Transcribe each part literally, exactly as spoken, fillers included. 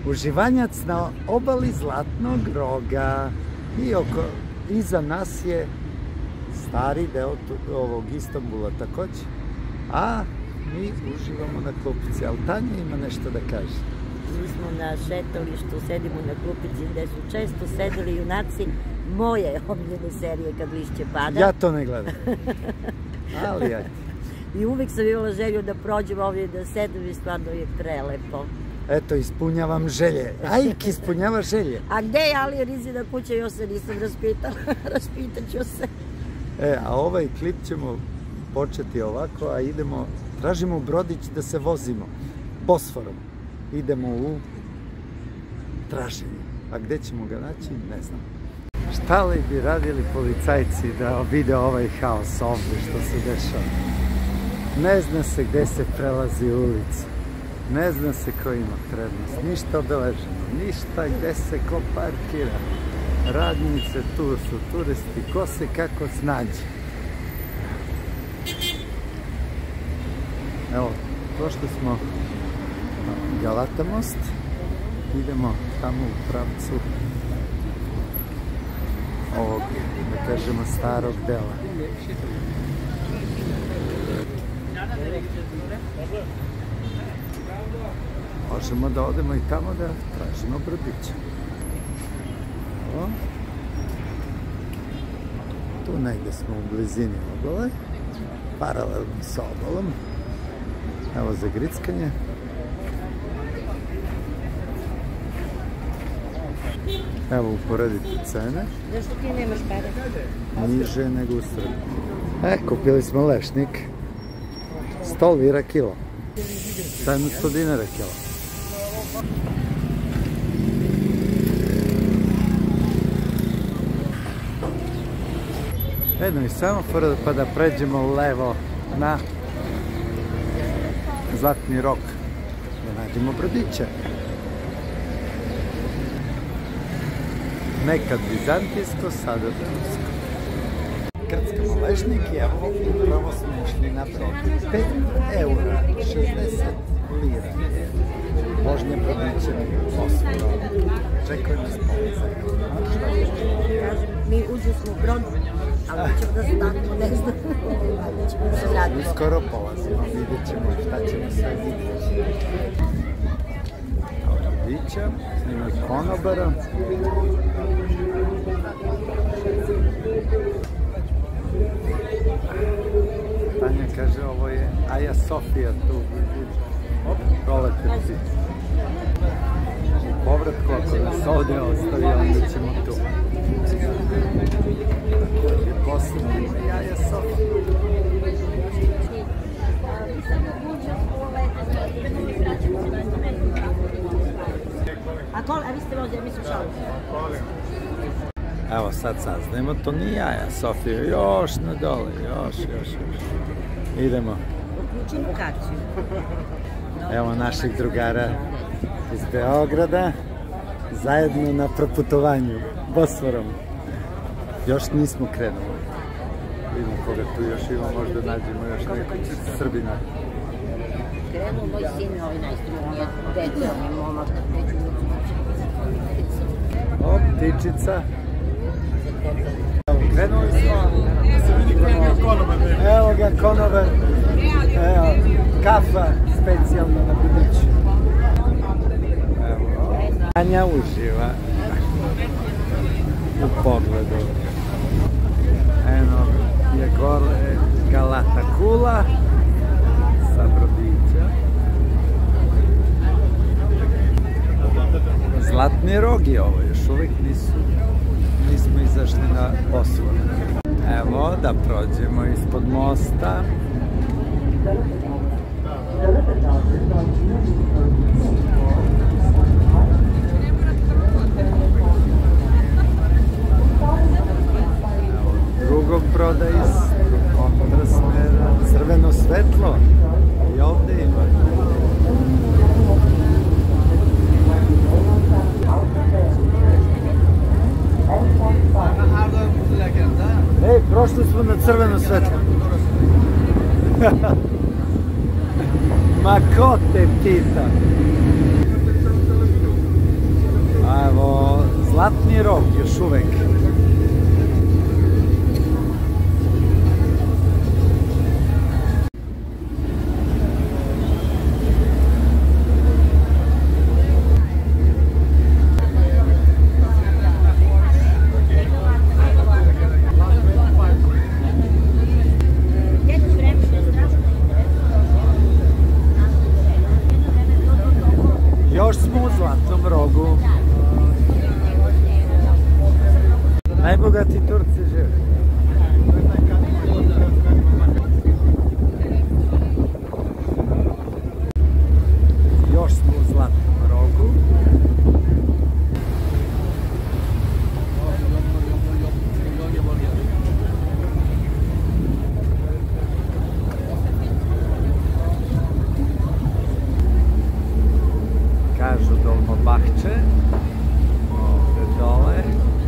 Uživanjac na obali Zlatnog Roga i oko, iza nas je stari deo ovog Istanbula takođe, a mi uživamo na klupici, ali Tanja ima nešto da kaže. Mi smo na šetalištu, sedimo na klupici gde su često sedeli junaci moje omiljene serije Kad lišće pada. Ja to ne gledam, ali ja. I uvek sam imala želju da prođem ovdje i da sedem i stvarno je prelepo. Eto, ispunjavam želje. Ajk, ispunjava želje. A gde je Ali Rizina kuća, još se nisam raspitala. Raspitat ću se. E, a ovaj klip ćemo početi ovako, a idemo, tražimo brodić da se vozimo Bosforom. Idemo u traženje. A gde ćemo ga naći, ne znam. Šta li bi radili policajci da vide ovaj haos ovdje što se dešava? Ne zna se gde se prelazi ulica. Ne zna se ko ima prednost. Ništa obeleženo. Ništa gde se ko parkira. Radnice tu su, turisti. Ko se kako snađe. Evo, prošli smo Galata most. Idemo tamo u pravcu ovog, da kažemo, starog dela. Možemo da odemo i tamo da tražimo brodića. Tu negde smo u blizini obale, paralelno sa obalom. Evo za grickanje. Evo uporedite cene. Zašto ti nemaš pare? Niže nego u Srbiji. E, kupili smo lešnik. sto lira kilo. sedamsto dinara kilo. Jedno iz semafora pa da pređemo levo na Zlatni Rog. Da nađemo brodiće. Nekad vizantijsko, sada tursko. Krckamo lešnik i evo upravo smo išli na brod. pet eura, šezdeset lira. Vožnja brodićem Bosforom. Čekaju nas polizaj. Mi uđe smo u brod, ali ćemo da stanemo, ne znam. Ćemo da se vratimo. Uskoro polazimo, vidjet ćemo šta ćemo sve vidjeti. Brodića, snimaj konobara. Tanja kaže, ovo je Aja Sofija tu. Op, prolete ptice. U povratku, ako nas ovdje ostavi, onda ćemo tu. Također posebno ime Aja Sofija. A vi ste vozi, ja mislim šalim. Evo sad saznajemo, to nije Aja Sofija, još na dole, još, još, još. Idemo. Uključim lokaciju. Evo naših drugara iz Beograda, zajedno na proputovanju Bosforom. Još nismo krenuli. Vidimo koga tu još ima, možda nađemo još nekog Srbina. Krenuo moj sin, ovaj najstrunije, dete, on je momak, neću O, ptičica. Krenuli smo. Evo ga konobar. Evo, kafa specijalno na brodiću. Evo, Tanja uživa u pogledu. Eno je gore Galata kula sa brodića. Zlatni Rog je ovo, još uvijek nisu, nismo izašli na Bosfor. Evo da prođemo ispod mosta. Evo drugog broda iz kontrasmera, crveno svetlo i ovdje ima. Ej, prošli smo na crveno svetlo. Ma ko te pita? Donji Rog još uvek. Još smo u Zlatnom Rogu. Najbogati Turci žive. Još smo u Zlatnom Rogu. Kažu Dolmabahče, ovde dole.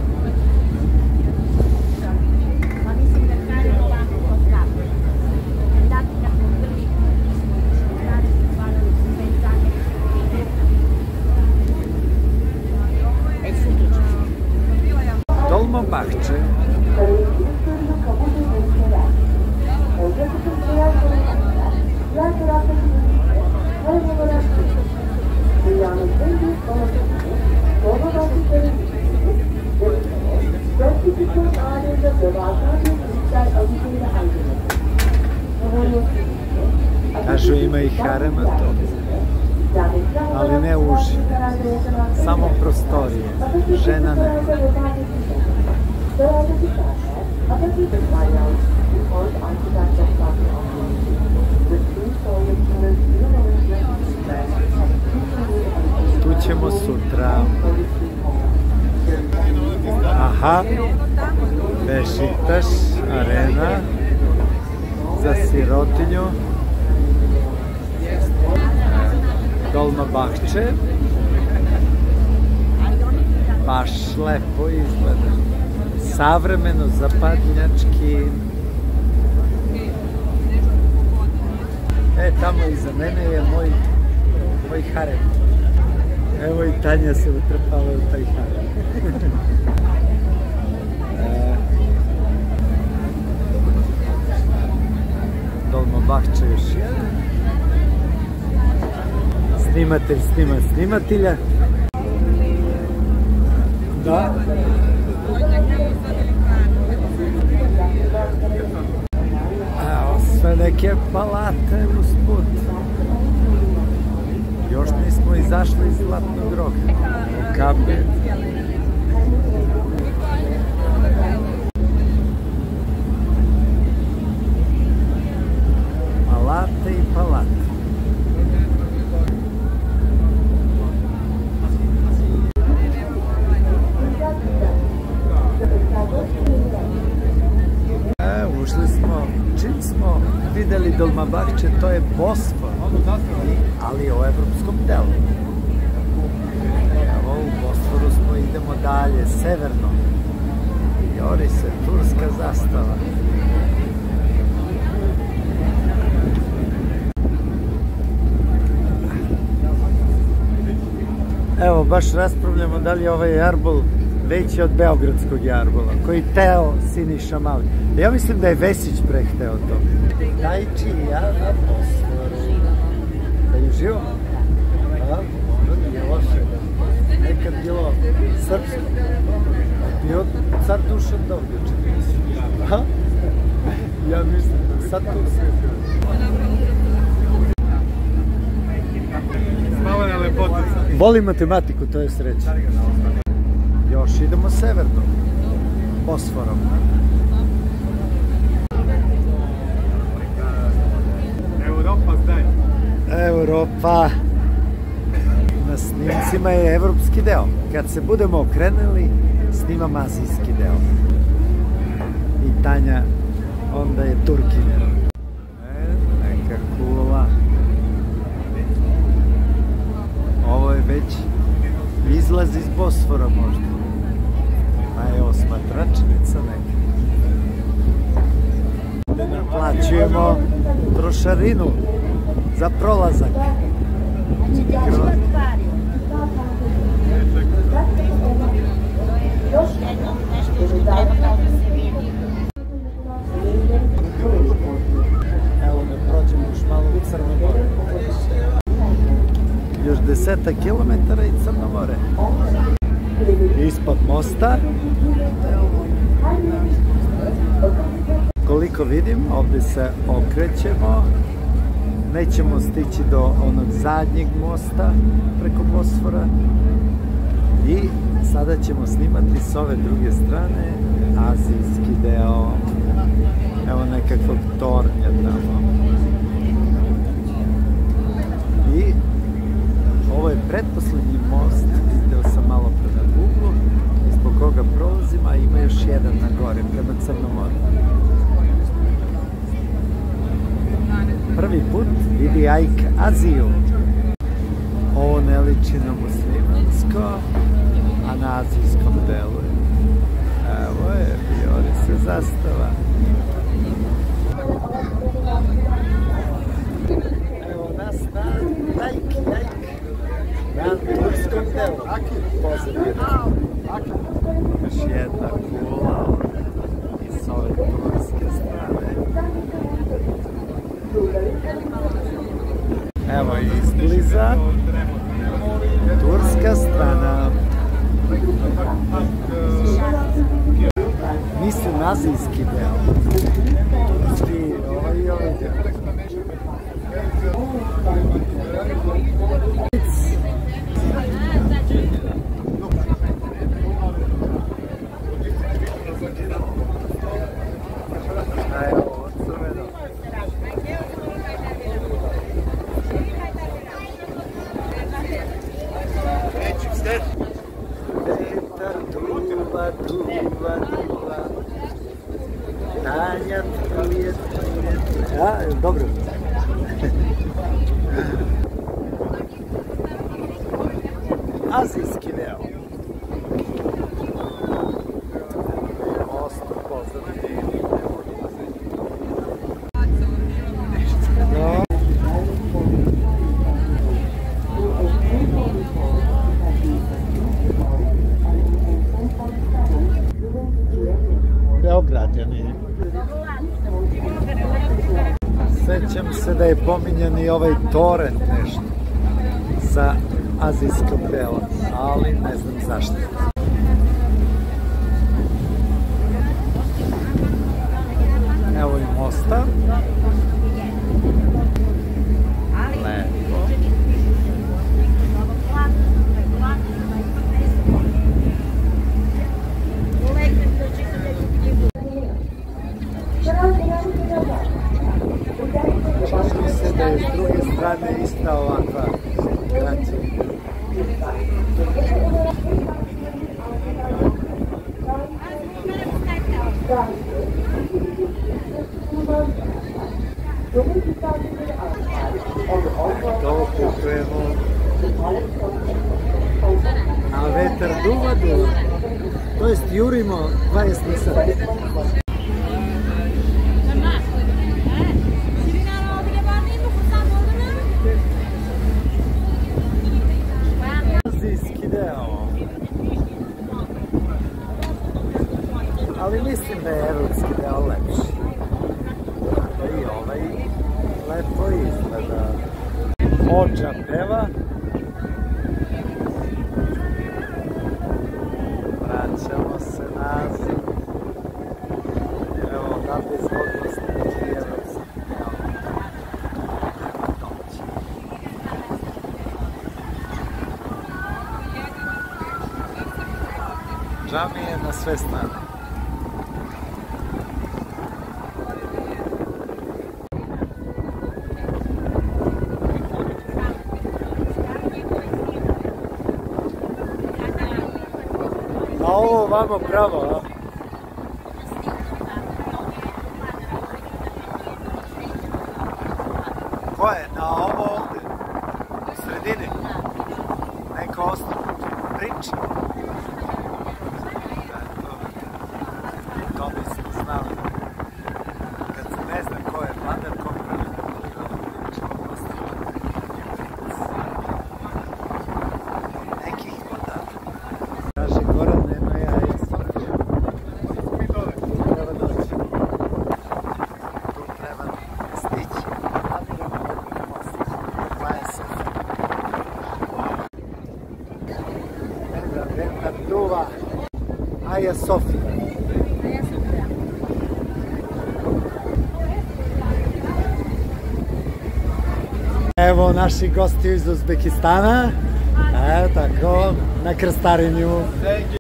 Dolmabahče. Kažu ima i harema to, ali ne uži, samo prostorije, žena ne. Tu ćemo sutra. Aha, Bešiktaš, arena za sirotinju. Dolmabahče. Baš lepo izgleda. Savremeno, zapadnjački. E, tamo iza mene je moj, moj harem. Evo i Tanja se utrpala u taj harem. e, Dolmabahče još jedan. Snimatelj snima snimatelja. Da. Evo sve neke palate usput. Još nismo izašli iz Zlatnog Roga. Kapi. Palate i palate. E, ušli smo, čim smo videli Dolmabahče, to je Bosfor, ali u evropskom delu. Evo, u Bosforu smo, idemo dalje, severno. Jori se, turska zastava. Evo, baš raspravljamo da li je ovaj jarbol veći od beogradskog jarbola, koji teo Siniša Mali. Ja mislim da je Vesić prehteo to. Dajčija na Bosforu. Da je živo? Da, nije loše. Nekad bilo srpsko. Bio car Dušan Dovljača. Aha? Ja mislim da sad tu sve bio. Slavena lepotica. Volim matematiku, to je sreća. Još idemo severno, Bosforom. Europa zdaj. Europa. Na snimcima je evropski deo. Kad se budemo okrenuli, snimam azijski deo. I Tanja, onda je Turkinja. E, neka kula. Ovo je već izlaz iz Bosfora možda. A evo smatračnica neka. Naplaćujemo trošarinu za prolazak. dvadeset kilometara i Crno more. Ispod mosta. Koliko vidim, ovdje se okrećemo. Nećemo stići do onog zadnjeg mosta preko Bosfora. I sada ćemo snimati s ove druge strane azijski deo. Evo nekakvog tornja tamo. I ovo je pretposlednji most, video sam malo pre na Google, ispod koga prolazim, a ima još jedan na gore, prema Crnom moru. Prvi put vidi Ajk Aziju. Ovo ne liči na muslimansko, a na azijskom delu je. Evo je, vijori se zastava. Evo nas na Ajk, Ajk. Na turskom delu. Pozadnje. Još jedna kula i s ove turske strane. Evo izbliza turska strana. Mislim azijski deo. Turski, ovaj i ovaj deo. Duva, duva, Tanja, prijet, prijet. Ja, dobro. Azijski deo. Most pozadnje. No. Beograđani. Sećam se da je pominjan i ovaj torrent nešto sa azijskog dela, ali ne znam zašto. Evo i mosta. Lepo. Čini se da je s druge strane ista ovakva građevina. To putujemo. A vetar duva, duva. To jest jurimo dvadeset sati. Azijski deo. Ali mislim da je evropski deo lepši. I ovaj lepo izgleda. Ođa peva. Vraćamo se nazad. Evo, odavde izvodno stići evropski deo. Džamije na sve strane. A ovo vamo pravo, a? Ko je? Na ovo ovde? U sredini? Neko osnovno priča? To bismo znali. Kad se ne zna ko je vladar, ko pravi priča o osnovno. Nekih voda. Kaže Goran, nema ja i Sofija. Tu treba doći. Tu treba stići. A mi imamo mostić. Koja je Sofija? Tartuva, Aja Sofija. Evo naši gosti iz Uzbekistana, e, tako, na krstarenju.